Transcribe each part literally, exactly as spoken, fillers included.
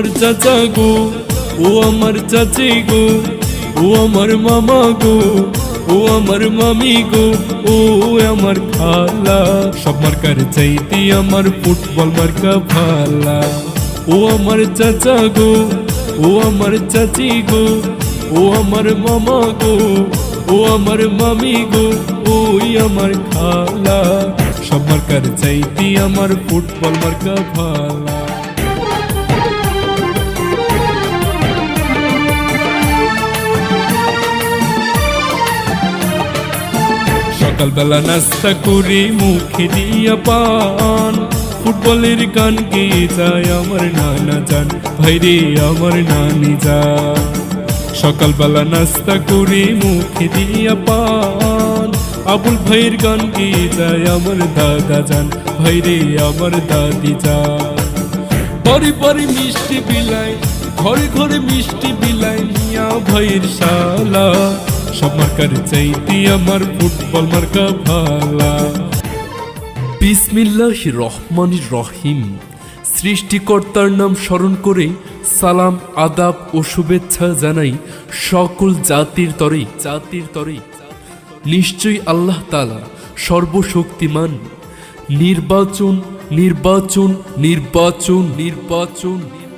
আমার চাচা গো, ও আমার চাচি গো, ও আমার মামা গো, ও আমার মামি গো, ও আমার খালা। সব মার্কার চাইতে আমার ফুটবল মার্কা ভালা। ও আমার চাচা গো, ও আমার চাচি গো, ও আমার মামা গো, ও আমার মামি গো, ওই আমার খালা। সব মার্কার চাইতে আমার ফুটবল মার্কা ভালা। সকালবেলা নাস্তা করে মুখে দিয়া পান, ফুটবলের গান গেয়ে যায় আমার নানা জান, ভাইরে আমার নানি যান। সকালবেলা নাস্তা করে মুখে দিয়া পান, আবুল ভাইয়ের গান গেয়ে যায় আমার দাদা জান, ভাইরে আমার দাদি যান। পরে পরে মিষ্টি বিলাই, ঘরে ঘরে মিষ্টি বিলাই, মিয়া ভাইয়ের শালা। সব মার্কার চাইতে আমার ফুটবল মার্কা ভালা। বিসমিল্লাহির রহমানির রহিম। সৃষ্টিকর্তার নাম স্মরণ করে সালাম আদাব ও শুভেচ্ছা জানাই সকল জাতির তরে জাতির তরে নিশ্চয়ই আল্লাহ তাআলা সর্বশক্তিমান। নির্বাচন নির্বাচন নির্বাচন নির্বাচন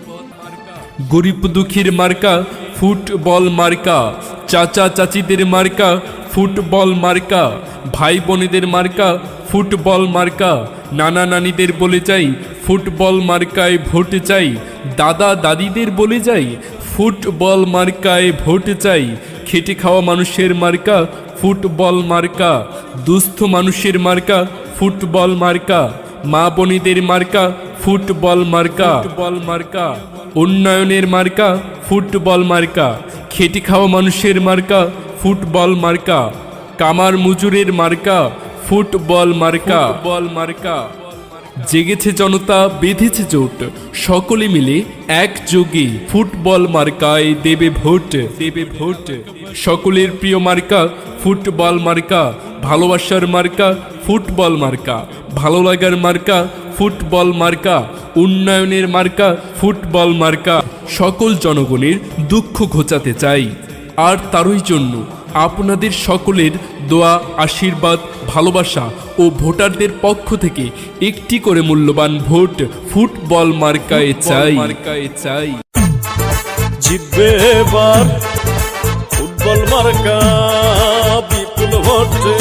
গরিব দুঃখীর মার্কা ফুটবল মার্কা, চাচা চাচিদের মার্কা ফুটবল মার্কা, ভাই বোনেদের মার্কা ফুটবল মার্কা, নানা নানিদের বলে যাই ফুটবল মার্কায় ভোট চাই, দাদা দাদিদের বলে যাই ফুটবল মার্কায় ভোট চাই। খেটে খাওয়া মানুষের মার্কা ফুটবল মার্কা, দুস্থ মানুষের মার্কা ফুটবল মার্কা, মা বোনেদের মার্কা ফুটবল মার্কা ফুটবল মার্কা, উন্নয়নের মার্কা ফুটবল মার্কা, খেটে খাওয়া মানুষের মার্কা ফুটবল মার্কা, কামার মজুরের মার্কা ফুটবল মার্কা ফুটবল মার্কা। জেগেছে জনতা বেঁধেছে জোট, সকলে মিলে একযোগে ফুটবল মার্কায় দেবে ভোট দেবে ভোট। সকলের প্রিয় মার্কা ফুটবল মার্কা, ভালোবাসার মার্কা ফুটবল মার্কা, ভালো লাগার মার্কা ফুটবল মার্কা, উন্নয়নের মার্কা ফুটবল মার্কা। সকল জনগণের দুঃখ ঘোচাতে চাই, আর তারই জন্য আপনাদের সকলের দোয়া, আশীর্বাদ, ভালোবাসা ও ভোটারদের পক্ষ থেকে একটি করে মূল্যবান ভোট ফুটবল মার্কায় চাই মার্কায় চাই। জিতবে এবার ফুটবল মার্কা বিপুল ভোটে।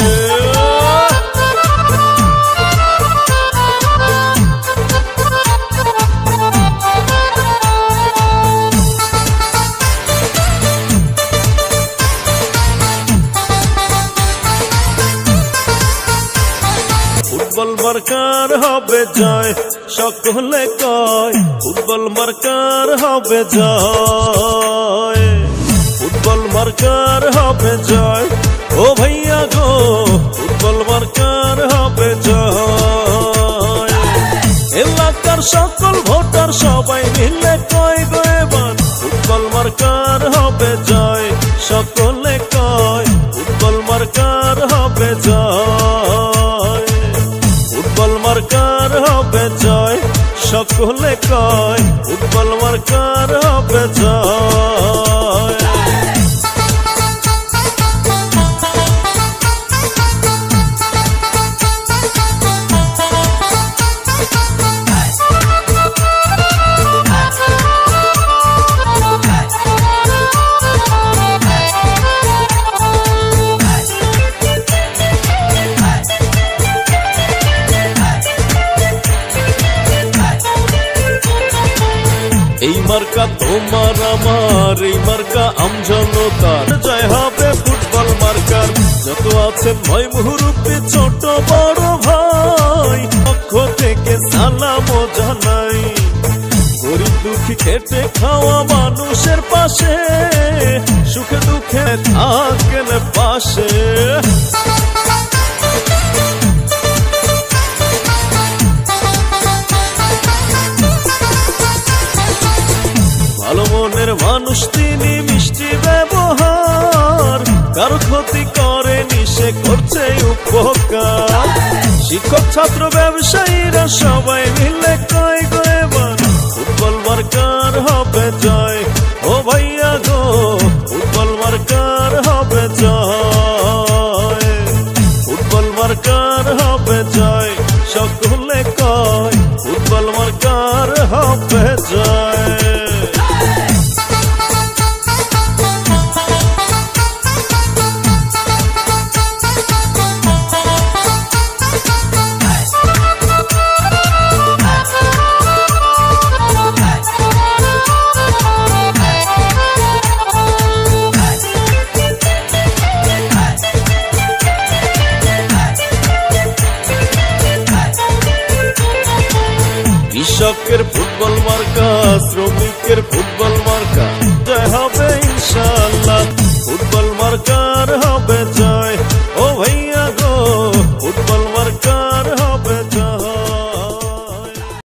ফুটবল মার্কার হবে জয়, সকলে কয় ফুটবল মার্কার হবে জয়, ফুটবল মার্কার হবে জয়। ও ভাইয়া গো ফুটবল মার্কার হবে জয়। এলাকার সকল ভোটার সবাই মিলে কয় গো এবার ফুটবল মার্কার হবে জয়, সকলে কয় ফুটবল মার্কার হবে জয়, ফুটবল মার্কার হবে জয়, সকলে কয় ফুটবল মার্কার হবে জয়। এই মার্কা তোমার আমার, এই মার্কা আমজনতার, জয় হবে ফুটবল মার্কার। যত আছেন ভাই মুহুরুব্বি ছোট বড় ভাই, পক্ষ থেকে সালাম জানাই। গরিব দুঃখী খেটে খাওয়া মানুষের পাশে, সুখে দুঃখে থাকেন পাশে। ভালো মনের মানুষ তিনি, মিষ্টি ব্যবহার, কারো ক্ষতি করেনি সে করছে উপকার। শিক্ষক ছাত্র ব্যবসায়ীরা সবাই মিলে কয় গো এবার ফুটবল মার্কার হবে জয়, ও ভাইয়া গো ফুটবল মার্কার হবে জয়, ফুটবল মার্কার হবে জয়, সকলে কয় ফুটবল মার্কার হবে জয়। কৃষকের ফুটবল মার্কা, শ্রমিকের ফুটবল মার্কা, জয় হবে ইনশাআল্লাহ, ফুটবল মার্কার হবে জয়, ও ভাইয়া গো ফুটবল মার্কার